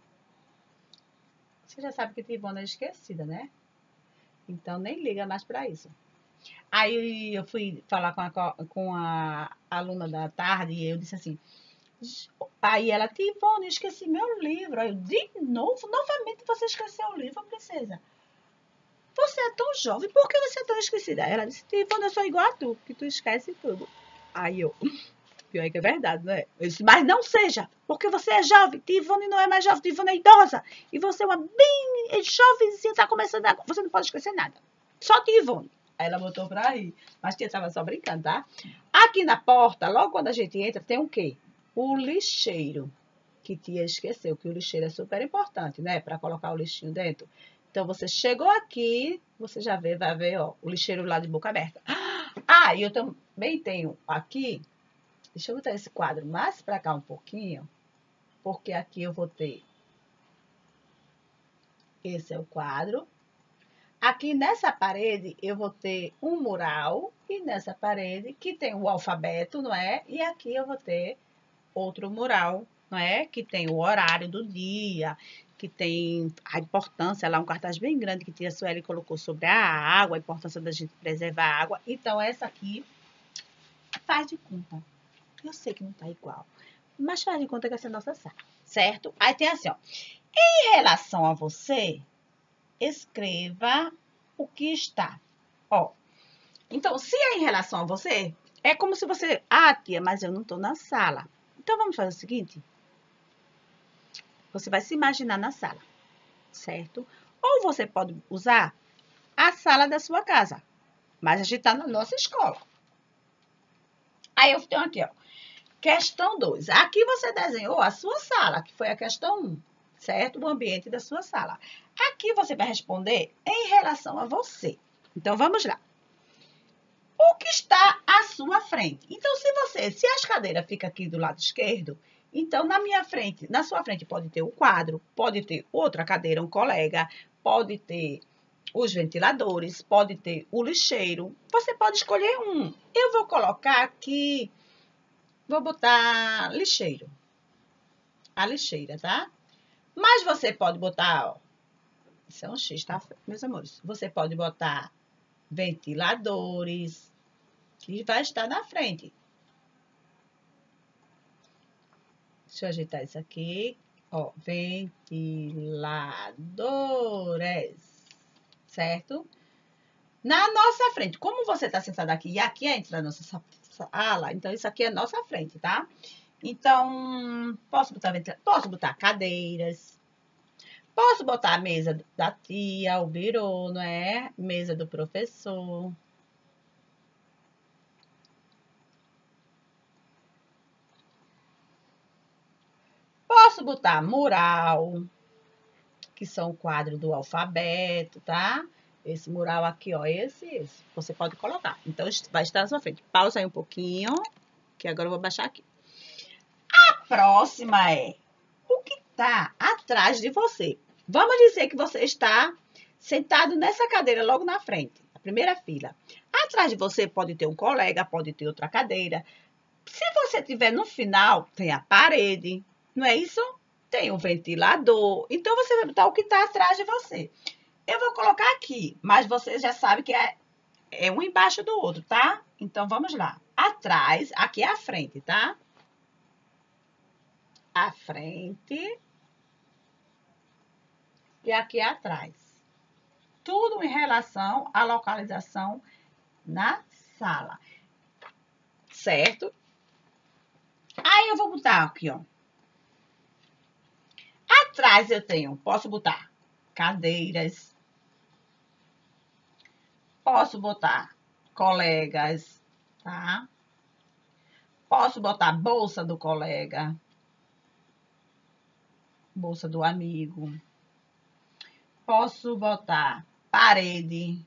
Você já sabe que tia Ivona é esquecida, né? Então, nem liga mais para isso. Aí eu fui falar com a, com a aluna da tarde e eu disse assim... Aí ela, tia Ivona, eu esqueci meu livro. Aí eu, de novo? Novamente você esqueceu o livro, princesa? Você é tão jovem, por que você é tão esquecida? Ela disse, tia Ivona, eu sou igual a tu, que tu esquece tudo. Aí eu... Pior que é verdade, não é? Eu disse, mas não seja, porque você é jovem. Tivone não é mais jovem, Tivone é idosa. E você é uma bem jovenzinha, tá começando agora. Você não pode esquecer nada. Só Tivone. Aí ela botou pra rir. Mas tia tava só brincando, tá? Aqui na porta, logo quando a gente entra, tem o quê? O lixeiro. Que tia esqueceu, que o lixeiro é super importante, né? Pra colocar o lixinho dentro. Então, você chegou aqui, você já vê, vai ver, ó, o lixeiro lá de boca aberta. Ah, e eu também tenho aqui, deixa eu botar esse quadro mais pra cá um pouquinho, porque aqui eu vou ter, esse é o quadro. Aqui nessa parede eu vou ter um mural, e nessa parede que tem o alfabeto, não é? E aqui eu vou ter outro mural, não é? Que tem o horário do dia, que tem a importância, lá um cartaz bem grande que tia Sueli colocou sobre a água, a importância da gente preservar a água. Então, essa aqui faz de conta. Eu sei que não tá igual, mas faz de conta que essa é a nossa sala, certo? Aí tem assim, ó. Em relação a você, escreva o que está. Ó, então, se é em relação a você, é como se você... Ah, tia, mas eu não tô na sala. Então, vamos fazer o seguinte. Você vai se imaginar na sala, certo? Ou você pode usar a sala da sua casa. Mas a gente tá na nossa escola. Aí eu tenho aqui, ó. Questão dois. Aqui você desenhou a sua sala, que foi a questão um, certo? O ambiente da sua sala. Aqui você vai responder em relação a você. Então, vamos lá. O que está à sua frente? Então, se você, se as cadeiras ficam aqui do lado esquerdo, então na minha frente, na sua frente pode ter o quadro, pode ter outra cadeira, um colega, pode ter os ventiladores, pode ter o lixeiro. Você pode escolher um. Eu vou colocar aqui, vou botar lixeiro. A lixeira, tá? Mas você pode botar, ó, isso é um X, tá, meus amores? Você pode botar ventiladores, que vai estar na frente. Deixa eu ajeitar isso aqui. Ó, ventiladores, certo? Na nossa frente, como você tá sentado aqui e aqui é a entrada da nossa sala, então isso aqui é nossa frente, tá? Então, posso botar, posso botar cadeiras, posso botar a mesa da tia, o birô, não é? Mesa do professor. Posso botar mural, que são o quadro do alfabeto, tá? Esse mural aqui, ó, esse, esse. Você pode colocar. Então, vai estar na sua frente. Pausa aí um pouquinho, que agora eu vou baixar aqui. A próxima é o que tá atrás de você. Vamos dizer que você está sentado nessa cadeira logo na frente, a primeira fila. Atrás de você pode ter um colega, pode ter outra cadeira. Se você tiver no final, tem a parede, não é isso? Tem um ventilador. Então, você vai botar o que está atrás de você. Eu vou colocar aqui, mas você já sabe que é, é um embaixo do outro, tá? Então, vamos lá. Atrás, aqui é a frente, tá? A frente. E aqui é atrás. Tudo em relação à localização na sala. Certo? Aí, eu vou botar aqui, ó. Atrás eu tenho, posso botar cadeiras. Posso botar colegas, tá? Posso botar bolsa do colega. Bolsa do amigo. Posso botar parede.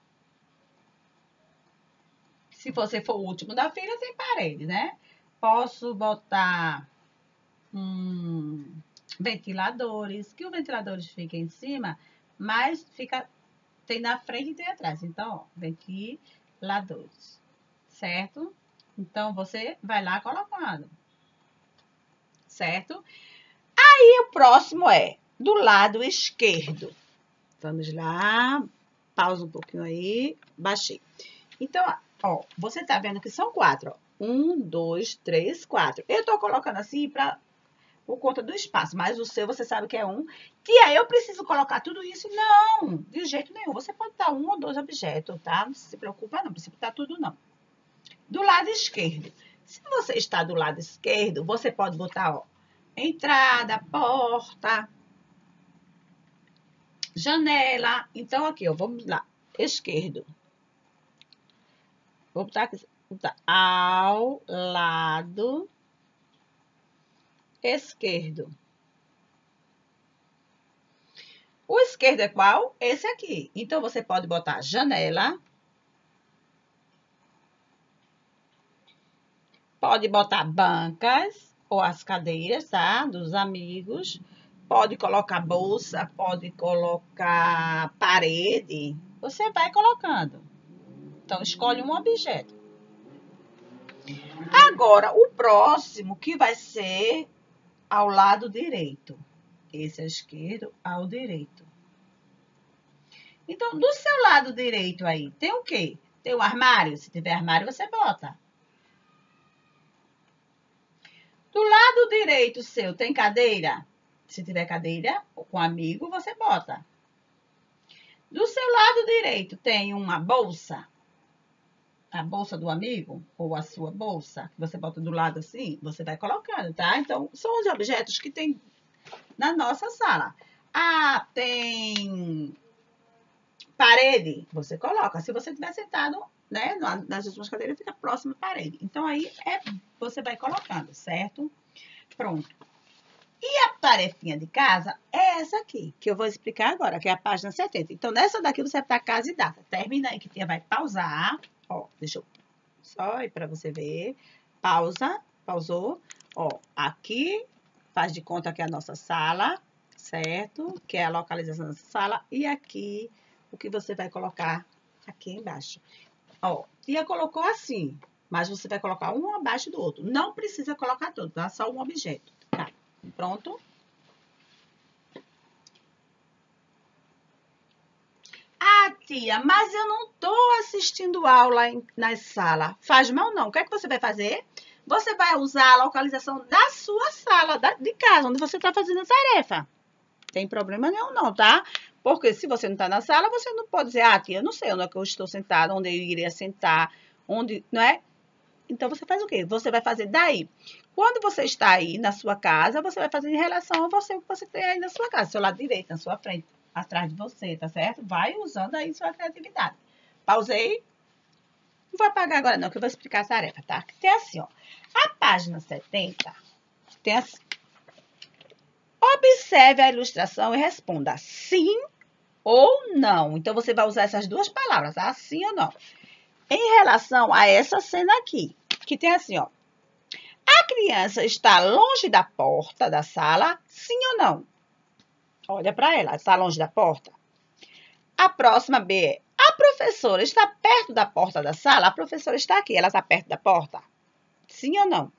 Se você for o último da fila, tem parede, né? Posso botar hum, ventiladores, que os ventiladores ficam em cima, mas fica, tem na frente e tem atrás. Então, ó, ventiladores, certo? Então, você vai lá colocando, certo? Aí, o próximo é do lado esquerdo. Vamos lá, pausa um pouquinho aí, baixei. Então, ó, você tá vendo que são quatro, ó. Um, dois, três, quatro. Eu tô colocando assim pra, por conta do espaço, mas o seu você sabe que é um. Tia, eu preciso colocar tudo isso? Não, de jeito nenhum. Você pode dar um ou dois objetos, tá? Não se preocupa não, não precisa botar tudo não. Do lado esquerdo, Se você está do lado esquerdo, você pode botar, ó, entrada, porta, janela. Então, aqui, ó, vamos lá, esquerdo. Vou botar aqui, vou botar ao lado esquerdo. O esquerdo é qual? Esse aqui. Então, você pode botar janela. Pode botar bancas ou as cadeiras, tá? Dos amigos. Pode colocar bolsa, pode colocar parede. Você vai colocando. Então, escolhe um objeto. Agora, o próximo que vai ser ao lado direito. Esse é o esquerdo, ao direito. Então, do seu lado direito aí, tem o quê? Tem o armário? Se tiver armário, você bota. Do lado direito seu, tem cadeira? Se tiver cadeira, com amigo, você bota. Do seu lado direito, tem uma bolsa? A bolsa do amigo? Ou a sua bolsa? Que você bota do lado assim, você vai colocando, tá? Então, são os objetos que tem na nossa sala. Ah, tem parede? Você coloca. Se você estiver sentado, né, nas últimas cadeiras, fica próximo à parede. Então, aí, é, você vai colocando, certo? Pronto. E a tarefinha de casa é essa aqui, que eu vou explicar agora, que é a página setenta. Então, nessa daqui, você vai botar casa e data. Termina aí, que tia vai pausar. Ó, deixa eu só aí pra você ver. Pausa, pausou. Ó, aqui, faz de conta que é a nossa sala, certo? Que é a localização da sala. E aqui, o que você vai colocar aqui embaixo. Ó, tia colocou assim, mas você vai colocar um abaixo do outro. Não precisa colocar todo, tá? Só um objeto, tá? Pronto? Ah, tia, mas eu não tô assistindo aula em, na sala. Faz mal não. O que é que você vai fazer? Você vai usar a localização da sua sala, da, de casa, onde você tá fazendo a tarefa. Tem problema nenhum não, tá? Porque se você não tá na sala, você não pode dizer, ah, tia, eu não sei onde é que eu estou sentada, onde eu iria sentar, onde, não é? Então, você faz o quê? Você vai fazer daí. Quando você está aí na sua casa, você vai fazer em relação a você, o que você tem aí na sua casa. Seu lado direito, na sua frente, atrás de você, tá certo? Vai usando aí sua criatividade. Pausei. Não vou apagar agora não, que eu vou explicar a tarefa, tá? Tem assim, ó. A página setenta tem assim. Observe a ilustração e responda sim ou não. Então, você vai usar essas duas palavras, tá? Sim ou não. Em relação a essa cena aqui, que tem assim, ó. A criança está longe da porta da sala, sim ou não? Olha para ela, está longe da porta. A próxima B é, a professora está perto da porta da sala? A professora está aqui, ela está perto da porta? Sim ou não?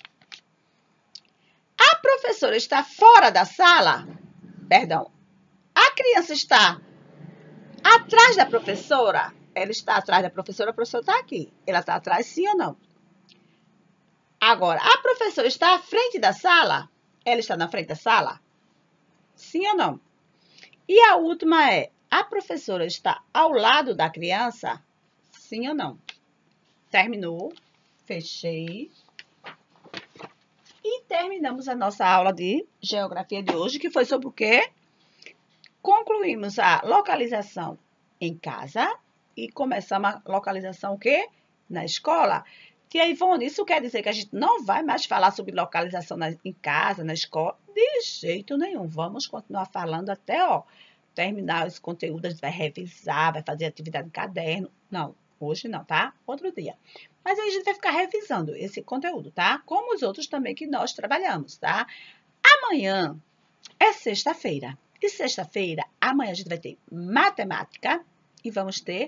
A professora está fora da sala? Perdão. A criança está atrás da professora? Ela está atrás da professora, a professora está aqui. Ela está atrás, sim ou não? Agora, a professora está à frente da sala? Ela está na frente da sala? Sim ou não? E a última é, a professora está ao lado da criança? Sim ou não? Terminou. Fechei. E terminamos a nossa aula de geografia de hoje, que foi sobre o quê? Concluímos a localização em casa e começamos a localização o quê? Na escola. Tia Ivone, isso quer dizer que a gente não vai mais falar sobre localização na, em casa, na escola? De jeito nenhum. Vamos continuar falando até, ó, terminar esse conteúdo. A gente vai revisar, vai fazer atividade em caderno. Não, hoje não, tá? Outro dia. Mas aí a gente vai ficar revisando esse conteúdo, tá? Como os outros também que nós trabalhamos, tá? Amanhã é sexta-feira. E sexta-feira, amanhã a gente vai ter matemática e vamos ter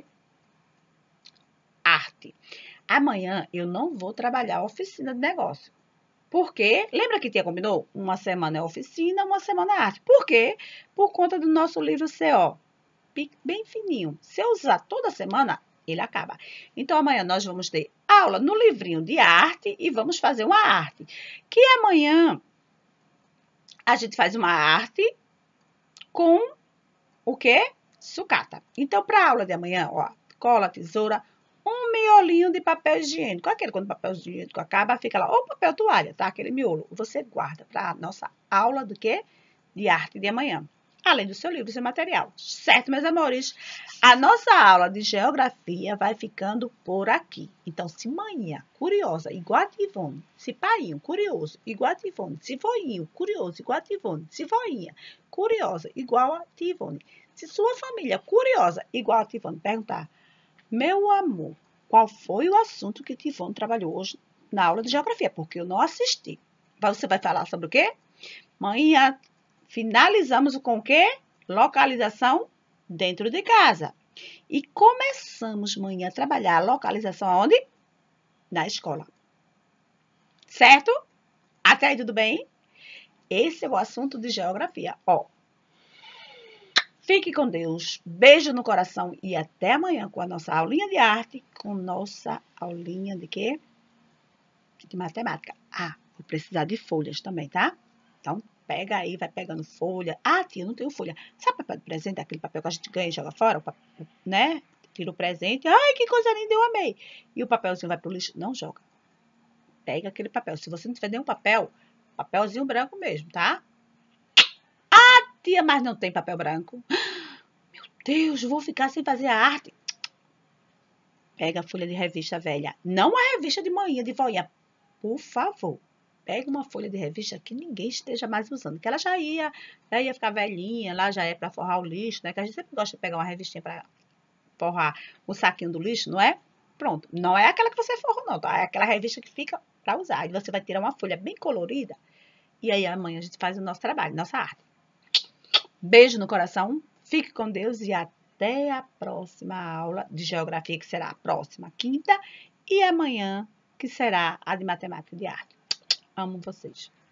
arte. Amanhã eu não vou trabalhar a oficina de negócio. Por quê? Lembra que tia combinou? Uma semana é oficina, uma semana é arte. Por quê? Por conta do nosso livro C O. Bem fininho. Se eu usar toda semana, ele acaba. Então, amanhã nós vamos ter aula no livrinho de arte e vamos fazer uma arte. Que amanhã a gente faz uma arte com o quê? Sucata. Então, para a aula de amanhã, ó, cola, tesoura, um miolinho de papel higiênico. Aquele quando o papel higiênico acaba, fica lá, ou papel toalha, tá? Aquele miolo. Você guarda para a nossa aula do quê? De arte de amanhã. Além do seu livro e seu material. Certo, meus amores? A nossa aula de geografia vai ficando por aqui. Então, se manhã, curiosa, igual a Tivone, se painho, curioso, igual a Tivone, se voinho, curioso, igual a Tivone, se voinha, curiosa, igual a Tivone, se sua família, curiosa, igual a Tivone, perguntar, meu amor, qual foi o assunto que Tivone trabalhou hoje na aula de geografia? Porque eu não assisti. Você vai falar sobre o quê? Manhã, finalizamos com o quê? Localização dentro de casa. E começamos manhã a trabalhar a localização aonde? Na escola. Certo? Até aí tudo bem? Esse é o assunto de geografia. Ó, fique com Deus, beijo no coração e até amanhã com a nossa aulinha de arte, com nossa aulinha de quê? De matemática. Ah, vou precisar de folhas também, tá? Então, pega aí, vai pegando folha. Ah, tia, eu não tenho folha. Sabe papel de presente? Aquele papel que a gente ganha e joga fora, né? Tira o presente. Ai, que coisa linda, eu amei. E o papelzinho vai pro lixo? Não joga. Pega aquele papel. Se você não tiver nenhum papel, papelzinho branco mesmo, tá? Ah, tia, mas não tem papel branco. Meu Deus, vou ficar sem fazer a arte. Pega a folha de revista velha. Não a revista de manhã, de voinha. Por favor. Pega uma folha de revista que ninguém esteja mais usando. Que ela já ia, já ia ficar velhinha, lá já é para forrar o lixo, né? Que a gente sempre gosta de pegar uma revistinha para forrar o saquinho do lixo, não é? Pronto. Não é aquela que você forrou, não, tá? É aquela revista que fica para usar. E você vai tirar uma folha bem colorida. E aí amanhã a gente faz o nosso trabalho, nossa arte. Beijo no coração. Fique com Deus e até a próxima aula de geografia, que será a próxima quinta. E amanhã, que será a de matemática e de arte. Amo vocês.